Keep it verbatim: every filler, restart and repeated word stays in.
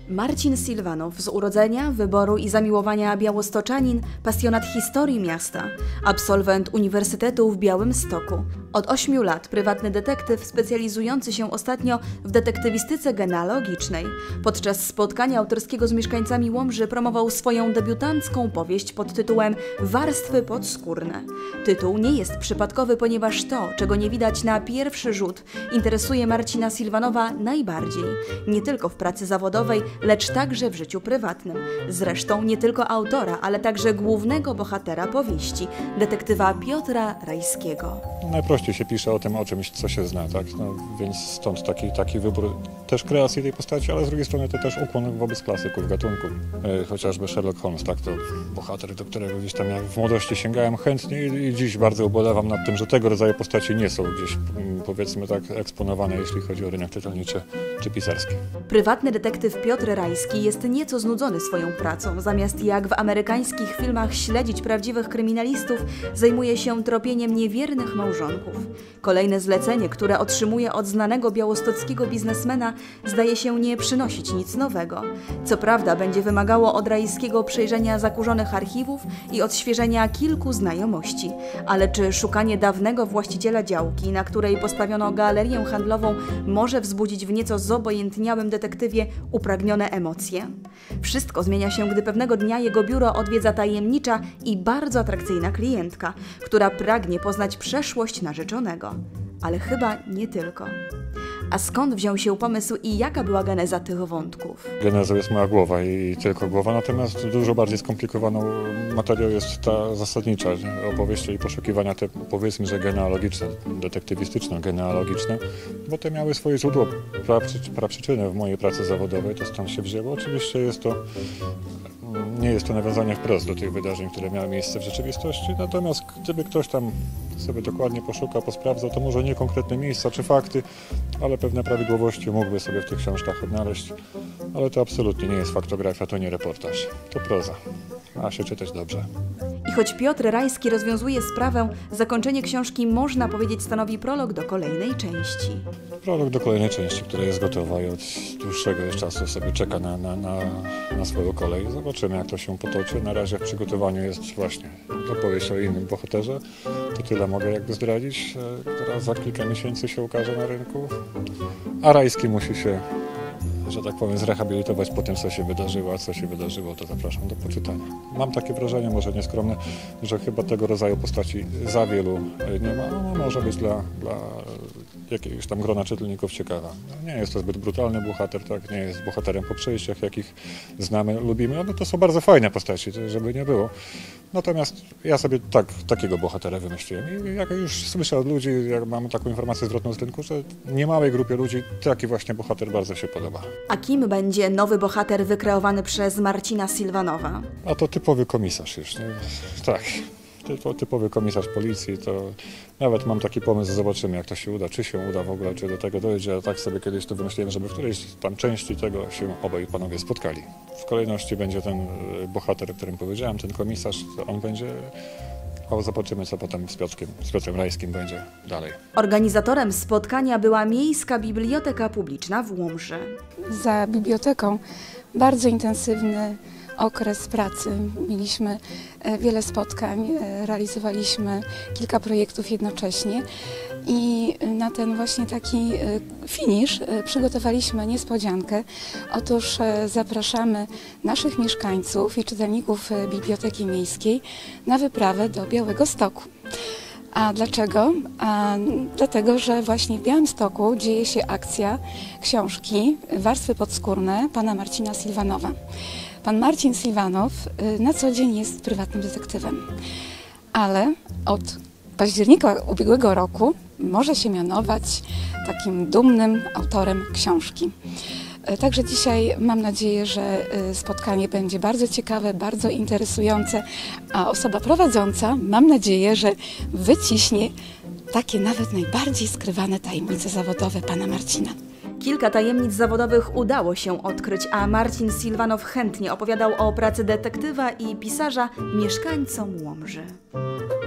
Marcin Silvanow, z urodzenia, wyboru i zamiłowania białostoczanin, pasjonat historii miasta, absolwent Uniwersytetu w Białymstoku. Od ośmiu lat prywatny detektyw specjalizujący się ostatnio w detektywistyce genealogicznej. Podczas spotkania autorskiego z mieszkańcami Łomży promował swoją debiutancką powieść pod tytułem Warstwy podskórne. Tytuł nie jest przypadkowy, ponieważ to, czego nie widać na pierwszy rzut, interesuje Marcina Silvanowa najbardziej. Nie tylko w pracy zawodowej, lecz także w życiu prywatnym. Zresztą nie tylko autora, ale także głównego bohatera powieści, detektywa Piotra Rajskiego. Najprościej się pisze o tym, o czymś, co się zna, tak? No, więc stąd taki, taki wybór też kreacji tej postaci, ale z drugiej strony to też ukłon wobec klasyków gatunku. E, chociażby Sherlock Holmes, tak? To bohater, do którego gdzieś tam ja w młodości sięgałem chętnie i, i dziś bardzo ubolewam nad tym, że tego rodzaju postaci nie są gdzieś, powiedzmy tak, eksponowane, jeśli chodzi o rynek czytelniczy czy pisarski. Prywatny detektyw Piotr Rajski jest nieco znudzony swoją pracą. Zamiast jak w amerykańskich filmach śledzić prawdziwych kryminalistów, zajmuje się tropieniem niewiernych małżonków. Kolejne zlecenie, które otrzymuje od znanego białostockiego biznesmena, zdaje się nie przynosić nic nowego. Co prawda będzie wymagało od Rajskiego przejrzenia zakurzonych archiwów i odświeżenia kilku znajomości. Ale czy szukanie dawnego właściciela działki, na której postawiono galerię handlową, może wzbudzić w nieco zobojętniałym detektywie upragnione emocje? Wszystko zmienia się, gdy pewnego dnia jego biuro odwiedza tajemnicza i bardzo atrakcyjna klientka, która pragnie poznać przeszłość narzeczonego. Ale chyba nie tylko. A skąd wziął się pomysł i jaka była geneza tych wątków? Genezą jest moja głowa i tylko głowa, natomiast dużo bardziej skomplikowaną materią jest ta zasadnicza opowieść i poszukiwania te, powiedzmy, że genealogiczne, detektywistyczne, genealogiczne, bo te miały swoje źródło, praprzyczyny w mojej pracy zawodowej, to stąd się wzięło. Oczywiście jest to, nie jest to nawiązanie wprost do tych wydarzeń, które miały miejsce w rzeczywistości, natomiast gdyby ktoś tam sobie dokładnie poszukał, posprawdzał, to może nie konkretne miejsca czy fakty, ale pewne prawidłowości mógłby sobie w tych książkach odnaleźć. Ale to absolutnie nie jest faktografia, to nie reportaż, to proza. Ma się czytać dobrze. I choć Piotr Rajski rozwiązuje sprawę, zakończenie książki, można powiedzieć, stanowi prolog do kolejnej części. Prolog do kolejnej części, która jest gotowa i od dłuższego już czasu sobie czeka na, na, na, na swoją kolej. Zobaczymy, jak to się potoczy. Na razie w przygotowaniu jest właśnie opowieść o innym bohaterze. To tyle mogę jakby zdradzić, która za kilka miesięcy się ukaże na rynku. A Rajski musi się, że tak powiem, zrehabilitować po tym, co się wydarzyło, a co się wydarzyło, to zapraszam do poczytania. Mam takie wrażenie, może nieskromne, że chyba tego rodzaju postaci za wielu nie ma, a może być dla, dla jakiegoś tam grona czytelników ciekawa. Nie jest to zbyt brutalny bohater, tak? Nie jest bohaterem po przejściach, jakich znamy, lubimy, ale to są bardzo fajne postaci, żeby nie było. Natomiast ja sobie tak, takiego bohatera wymyśliłem i jak już słyszę od ludzi, jak mamy taką informację zwrotną z rynku, że niemałej grupie ludzi taki właśnie bohater bardzo się podoba. A kim będzie nowy bohater wykreowany przez Marcina Silvanowa? A to typowy komisarz już, nie? Tak. To typowy komisarz policji, to nawet mam taki pomysł, zobaczymy, jak to się uda, czy się uda w ogóle, czy do tego dojdzie. A tak sobie kiedyś to wymyśliłem, żeby w którejś tam części tego się obaj panowie spotkali. W kolejności będzie ten bohater, o którym powiedziałem, ten komisarz, to on będzie, a zobaczymy, co potem z Piotrkiem, z Piotrem Rajskim będzie dalej. Organizatorem spotkania była Miejska Biblioteka Publiczna w Łomży. Za biblioteką bardzo intensywny okres pracy. Mieliśmy wiele spotkań, realizowaliśmy kilka projektów jednocześnie i na ten właśnie taki finisz przygotowaliśmy niespodziankę. Otóż zapraszamy naszych mieszkańców i czytelników Biblioteki Miejskiej na wyprawę do Białegostoku. A dlaczego? A dlatego, że właśnie w Białymstoku dzieje się akcja książki Warstwy podskórne pana Marcina Silvanowa. Pan Marcin Silvanow na co dzień jest prywatnym detektywem, ale od października ubiegłego roku może się mianować takim dumnym autorem książki. Także dzisiaj mam nadzieję, że spotkanie będzie bardzo ciekawe, bardzo interesujące, a osoba prowadząca, mam nadzieję, że wyciśnie takie nawet najbardziej skrywane tajemnice zawodowe pana Marcina. Kilka tajemnic zawodowych udało się odkryć, a Marcin Silvanow chętnie opowiadał o pracy detektywa i pisarza mieszkańcom Łomży.